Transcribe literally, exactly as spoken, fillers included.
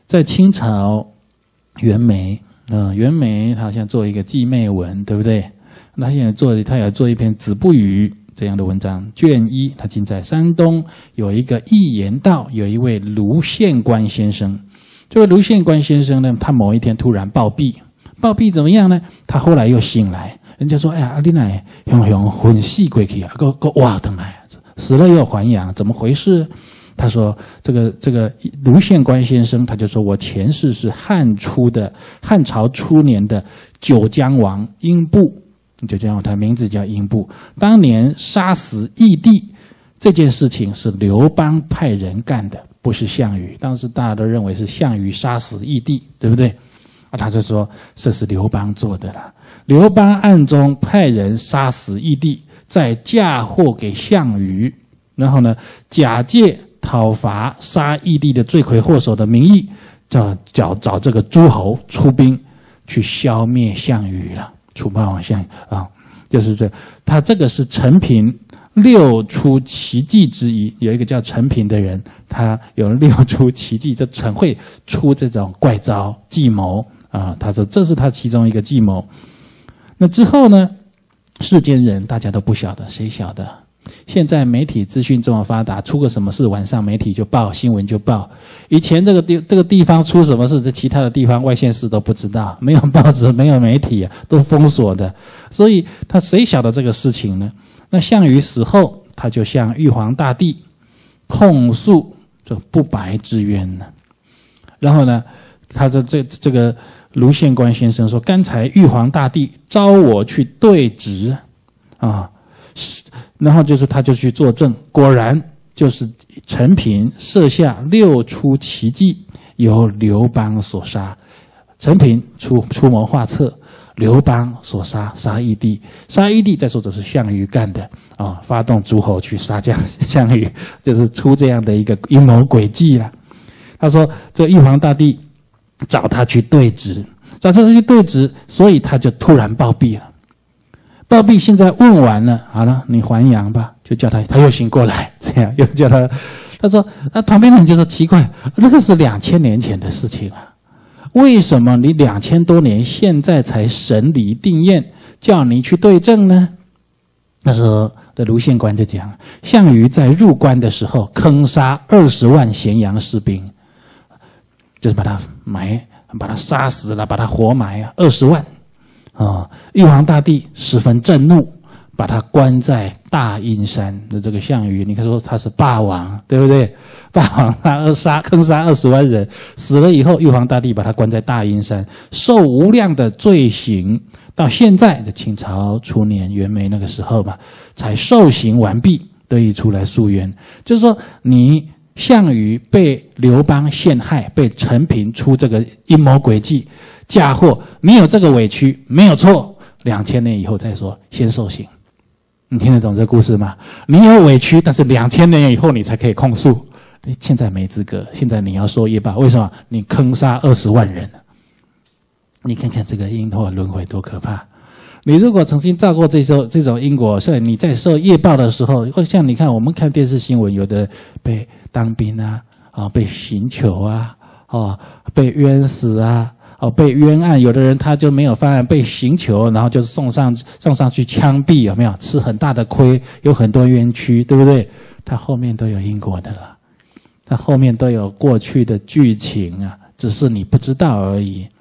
在清朝袁枚啊、呃，袁枚他好像做一个寄媚文，对不对？他现在做，他也做一篇《子不语》这样的文章，卷一。他今在山东有一个一言道，有一位卢宪官先生。这位卢宪官先生呢，他某一天突然暴毙，暴毙怎么样呢？他后来又醒来，人家说：“哎呀，你乃雄雄魂死过去啊，个个哇等来，死了又还阳，怎么回事？”他说：“这个这个卢宪官先生，他就说我前世是汉初的汉朝初年的九江王英布。”就这样，他的名字叫英布。当年杀死义帝这件事情是刘邦派人干的，不是项羽。当时大家都认为是项羽杀死义帝，对不对？啊，他就说这是刘邦做的了。刘邦暗中派人杀死义帝，再嫁祸给项羽，然后呢，假借讨伐杀义帝的罪魁祸首的名义，找找找这个诸侯出兵去消灭项羽了。楚霸王项羽啊，就是这，他这个是陈平六出奇迹之一。有一个叫陈平的人，他有六出奇迹，就很会出这种怪招计谋啊。他说这是他其中一个计谋。那之后呢，世间人大家都不晓得，谁晓得？现在媒体资讯这么发达，出个什么事，晚上媒体就报，新闻就报。以前这个地这个地方出什么事，这其他的地方外县市都不知道，没有报纸，没有媒体啊，都封锁的。所以他谁晓得这个事情呢？那项羽死后，他就向玉皇大帝控诉这不白之冤呢。然后呢，他的这这个卢宪官先生说，刚才玉皇大帝召我去对质啊。然后就是他就去作证，果然就是陈平设下六出奇计，由刘邦所杀。陈平出出谋划策，刘邦所杀，杀义帝，杀义帝再说这是项羽干的啊，发动诸侯去杀将项羽，就是出这样的一个阴谋诡计了。他说这玉皇大帝找他去对质，找他去对质，所以他就突然暴毙了。暴毙现在问完了，好了，你还阳吧，就叫他，他又醒过来，这样又叫他，他说，啊，旁边人就说奇怪，这个是两千年前的事情啊，为什么你两千多年现在才审理定验，叫你去对证呢？那时候的卢宪官就讲，项羽在入关的时候坑杀二十万咸阳士兵，就是把他埋，把他杀死了，把他活埋啊，二十万。啊、哦！玉皇大帝十分震怒，把他关在大阴山的这个项羽，你看说他是霸王，对不对？霸王他杀坑杀二十万人，死了以后，玉皇大帝把他关在大阴山，受无量的罪刑，到现在的清朝初年袁枚那个时候吧，才受刑完毕，得以出来诉冤。就是说，你项羽被刘邦陷害，被陈平出这个阴谋诡计。嫁祸，你有这个委屈没有错，两千年以后再说，先受刑。你听得懂这故事吗？你有委屈，但是两千年以后你才可以控诉。现在没资格，现在你要受业报，为什么？你坑杀二十万人。你看看这个因果轮回多可怕！你如果曾经造过这种这种因果，所以你在受业报的时候，像你看我们看电视新闻，有的被当兵啊，啊、哦、被刑求啊，哦被冤死啊。哦，被冤案，有的人他就没有犯案，被刑求，然后就送上送上去枪毙，有没有？吃很大的亏，有很多冤屈，对不对？他后面都有因果的了，他后面都有过去的剧情啊，只是你不知道而已。